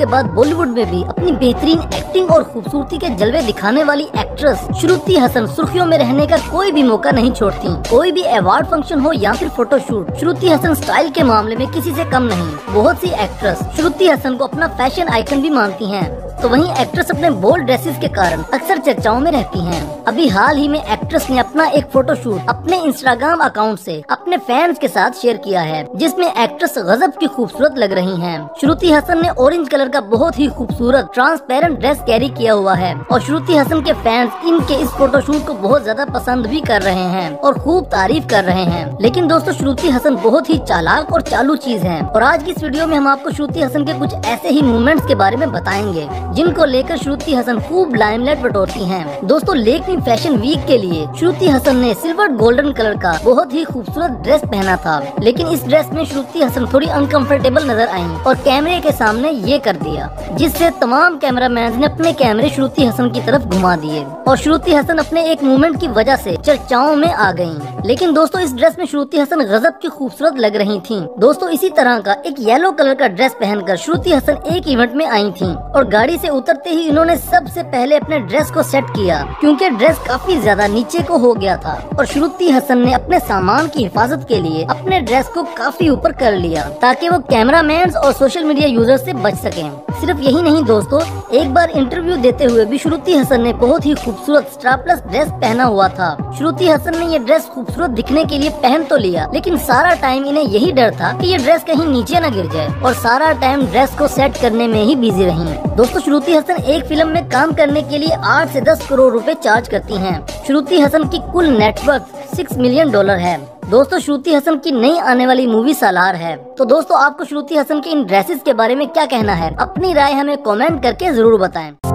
के बाद बॉलीवुड में भी अपनी बेहतरीन एक्टिंग और खूबसूरती के जलवे दिखाने वाली एक्ट्रेस श्रुति हसन सुर्खियों में रहने का कोई भी मौका नहीं छोड़ती। कोई भी अवार्ड फंक्शन हो या फिर फोटोशूट, श्रुति हसन स्टाइल के मामले में किसी से कम नहीं। बहुत सी एक्ट्रेस श्रुति हसन को अपना फैशन आइकन भी मानती हैं, तो वहीं एक्ट्रेस अपने बोल्ड ड्रेसेस के कारण अक्सर चर्चाओं में रहती हैं। अभी हाल ही में एक्ट्रेस ने अपना एक फोटोशूट अपने इंस्टाग्राम अकाउंट से अपने फैंस के साथ शेयर किया है, जिसमें एक्ट्रेस गजब की खूबसूरत लग रही हैं। श्रुति हसन ने ऑरेंज कलर का बहुत ही खूबसूरत ट्रांसपेरेंट ड्रेस कैरी किया हुआ है और श्रुति हसन के फैंस इनके इस फोटोशूट को बहुत ज्यादा पसंद भी कर रहे हैं और खूब तारीफ कर रहे हैं। लेकिन दोस्तों, श्रुति हसन बहुत ही चालाक और चालू चीज है और आज की इस वीडियो में हम आपको श्रुति हसन के कुछ ऐसे ही मूवमेंट्स के बारे में बताएंगे जिनको लेकर श्रुति हसन खूब लाइमलाइट बटोरती हैं। दोस्तों, लेकमी फैशन वीक के लिए श्रुति हसन ने सिल्वर गोल्डन कलर का बहुत ही खूबसूरत ड्रेस पहना था, लेकिन इस ड्रेस में श्रुति हसन थोड़ी अनकंफर्टेबल नजर आई और कैमरे के सामने ये कर दिया, जिससे तमाम कैमरामैन ने अपने कैमरे श्रुति हसन की तरफ घुमा दिए और श्रुति हसन अपने एक मूवमेंट की वजह से चर्चाओं में आ गयी। लेकिन दोस्तों, इस ड्रेस में श्रुति हसन गजब की खूबसूरत लग रही थी। दोस्तों, इसी तरह का एक येलो कलर का ड्रेस पहनकर श्रुति हसन एक इवेंट में आई थी और गाड़ी से उतरते ही इन्होंने सबसे पहले अपने ड्रेस को सेट किया, क्योंकि ड्रेस काफी ज्यादा नीचे को हो गया था और श्रुति हसन ने अपने सामान की हिफाजत के लिए अपने ड्रेस को काफी ऊपर कर लिया ताकि वो कैमरामैन और सोशल मीडिया यूजर से बच सकें। सिर्फ यही नहीं दोस्तों, एक बार इंटरव्यू देते हुए भी श्रुति हसन ने बहुत ही खूबसूरत स्ट्रैपलेस ड्रेस पहना हुआ था। श्रुति हसन ने ये ड्रेस खूबसूरत दिखने के लिए पहन तो लिया, लेकिन सारा टाइम इन्हें यही डर था कि ये ड्रेस कहीं नीचे न गिर जाए और सारा टाइम ड्रेस को सेट करने में ही बिजी रही। दोस्तों, श्रुति हसन एक फिल्म में काम करने के लिए 8 से 10 करोड़ रुपए चार्ज करती हैं। श्रुति हसन की कुल नेटवर्थ $6 मिलियन है। दोस्तों, श्रुति हसन की नई आने वाली मूवी सालार है। तो दोस्तों, आपको श्रुति हसन के इन ड्रेसेस के बारे में क्या कहना है? अपनी राय हमें कमेंट करके जरूर बताएं।